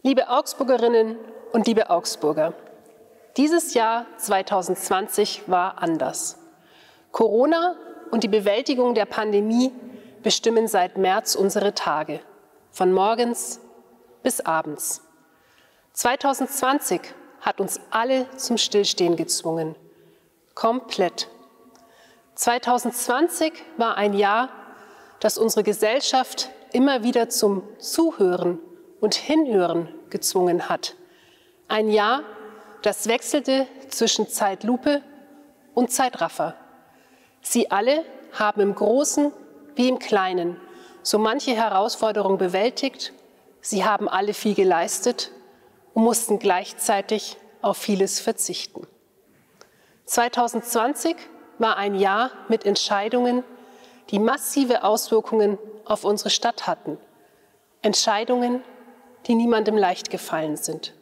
Liebe Augsburgerinnen und liebe Augsburger, dieses Jahr 2020 war anders. Corona und die Bewältigung der Pandemie bestimmen seit März unsere Tage, von morgens bis abends. 2020 hat uns alle zum Stillstehen gezwungen. Komplett. 2020 war ein Jahr, das unsere Gesellschaft immer wieder zum Zuhören und Hinhören gezwungen hat. Ein Jahr, das wechselte zwischen Zeitlupe und Zeitraffer. Sie alle haben im Großen wie im Kleinen so manche Herausforderung bewältigt. Sie haben alle viel geleistet und mussten gleichzeitig auf vieles verzichten. 2020 war ein Jahr mit Entscheidungen, die massive Auswirkungen auf unsere Stadt hatten. Entscheidungen, die niemandem leicht gefallen sind.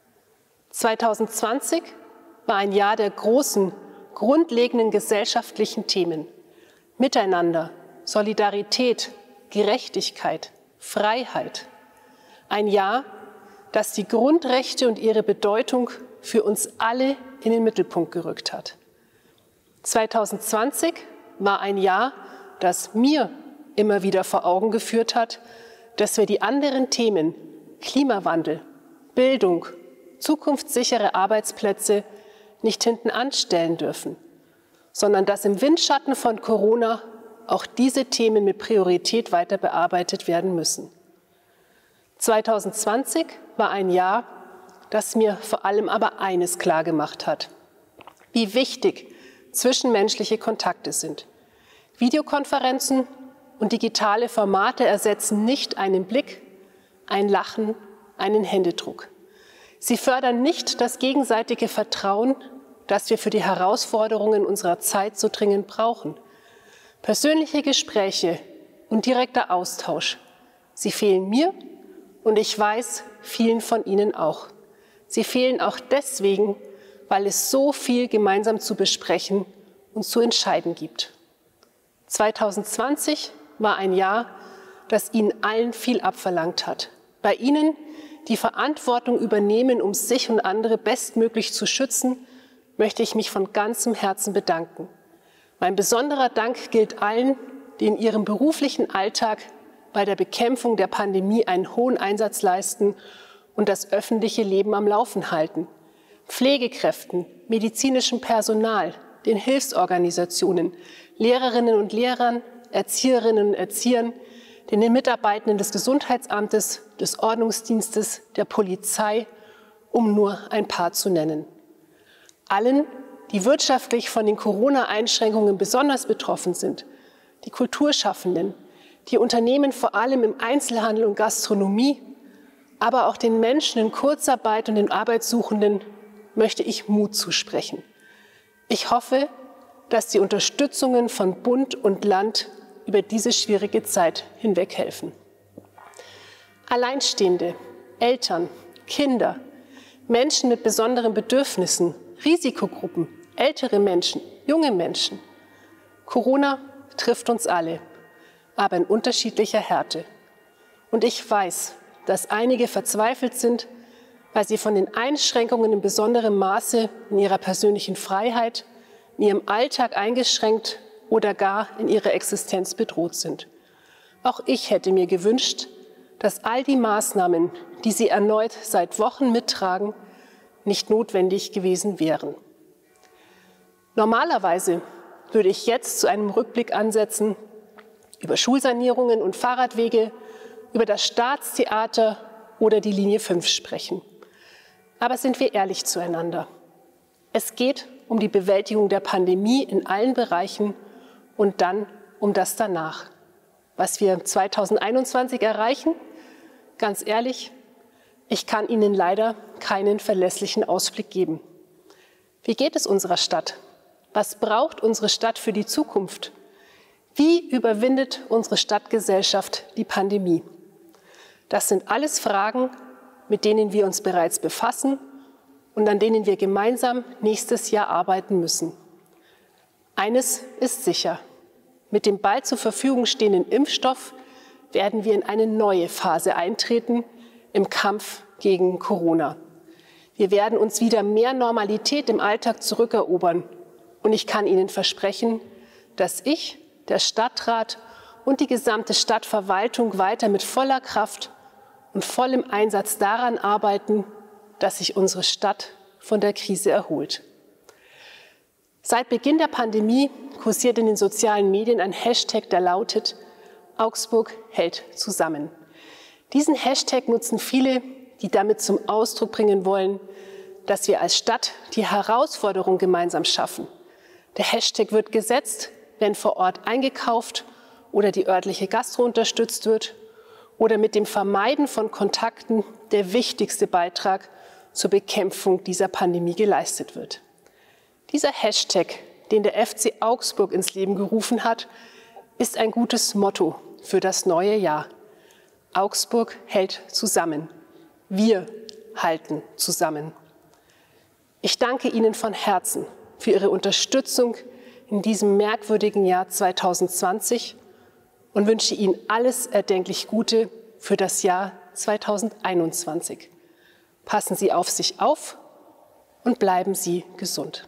2020 war ein Jahr der großen, grundlegenden gesellschaftlichen Themen. Miteinander, Solidarität, Gerechtigkeit, Freiheit. Ein Jahr, das die Grundrechte und ihre Bedeutung für uns alle in den Mittelpunkt gerückt hat. 2020 war ein Jahr, das mir immer wieder vor Augen geführt hat, dass wir die anderen Themen Klimawandel, Bildung, zukunftssichere Arbeitsplätze nicht hinten anstellen dürfen, sondern dass im Windschatten von Corona auch diese Themen mit Priorität weiter bearbeitet werden müssen. 2020 war ein Jahr, das mir vor allem aber eines klargemacht hat: wie wichtig zwischenmenschliche Kontakte sind. Videokonferenzen und digitale Formate ersetzen nicht einen Blick, ein Lachen, einen Händedruck. Sie fördern nicht das gegenseitige Vertrauen, das wir für die Herausforderungen unserer Zeit so dringend brauchen. Persönliche Gespräche und direkter Austausch, sie fehlen mir und ich weiß, vielen von Ihnen auch. Sie fehlen auch deswegen, weil es so viel gemeinsam zu besprechen und zu entscheiden gibt. 2020 war ein Jahr, das Ihnen allen viel abverlangt hat. Bei Ihnen, die Verantwortung übernehmen, um sich und andere bestmöglich zu schützen, möchte ich mich von ganzem Herzen bedanken. Mein besonderer Dank gilt allen, die in ihrem beruflichen Alltag bei der Bekämpfung der Pandemie einen hohen Einsatz leisten und das öffentliche Leben am Laufen halten. Pflegekräften, medizinischem Personal, den Hilfsorganisationen, Lehrerinnen und Lehrern, Erzieherinnen und Erziehern, den Mitarbeitenden des Gesundheitsamtes, des Ordnungsdienstes, der Polizei, um nur ein paar zu nennen. Allen, die wirtschaftlich von den Corona-Einschränkungen besonders betroffen sind, die Kulturschaffenden, die Unternehmen vor allem im Einzelhandel und Gastronomie, aber auch den Menschen in Kurzarbeit und den Arbeitssuchenden möchte ich Mut zusprechen. Ich hoffe, dass die Unterstützungen von Bund und Land über diese schwierige Zeit hinweg helfen. Alleinstehende, Eltern, Kinder, Menschen mit besonderen Bedürfnissen, Risikogruppen, ältere Menschen, junge Menschen. Corona trifft uns alle, aber in unterschiedlicher Härte. Und ich weiß, dass einige verzweifelt sind, weil sie von den Einschränkungen in besonderem Maße in ihrer persönlichen Freiheit, in ihrem Alltag eingeschränkt oder gar in ihrer Existenz bedroht sind. Auch ich hätte mir gewünscht, dass all die Maßnahmen, die Sie erneut seit Wochen mittragen, nicht notwendig gewesen wären. Normalerweise würde ich jetzt zu einem Rückblick ansetzen, über Schulsanierungen und Fahrradwege, über das Staatstheater oder die Linie 5 sprechen. Aber sind wir ehrlich zueinander. Es geht um die Bewältigung der Pandemie in allen Bereichen und dann um das danach. Was wir 2021 erreichen, ganz ehrlich, ich kann Ihnen leider keinen verlässlichen Ausblick geben. Wie geht es unserer Stadt? Was braucht unsere Stadt für die Zukunft? Wie überwindet unsere Stadtgesellschaft die Pandemie? Das sind alles Fragen, mit denen wir uns bereits befassen und an denen wir gemeinsam nächstes Jahr arbeiten müssen. Eines ist sicher: Mit dem bald zur Verfügung stehenden Impfstoff werden wir in eine neue Phase eintreten, im Kampf gegen Corona. Wir werden uns wieder mehr Normalität im Alltag zurückerobern. Und ich kann Ihnen versprechen, dass ich, der Stadtrat und die gesamte Stadtverwaltung weiter mit voller Kraft und vollem Einsatz daran arbeiten, dass sich unsere Stadt von der Krise erholt. Seit Beginn der Pandemie kursiert in den sozialen Medien ein Hashtag, der lautet: Augsburg hält zusammen. Diesen Hashtag nutzen viele, die damit zum Ausdruck bringen wollen, dass wir als Stadt die Herausforderung gemeinsam schaffen. Der Hashtag wird gesetzt, wenn vor Ort eingekauft oder die örtliche Gastro unterstützt wird oder mit dem Vermeiden von Kontakten der wichtigste Beitrag zur Bekämpfung dieser Pandemie geleistet wird. Dieser Hashtag, den der FC Augsburg ins Leben gerufen hat, ist ein gutes Motto für das neue Jahr. Augsburg hält zusammen. Wir halten zusammen. Ich danke Ihnen von Herzen für Ihre Unterstützung in diesem merkwürdigen Jahr 2020 und wünsche Ihnen alles erdenklich Gute für das Jahr 2021. Passen Sie auf sich auf und bleiben Sie gesund.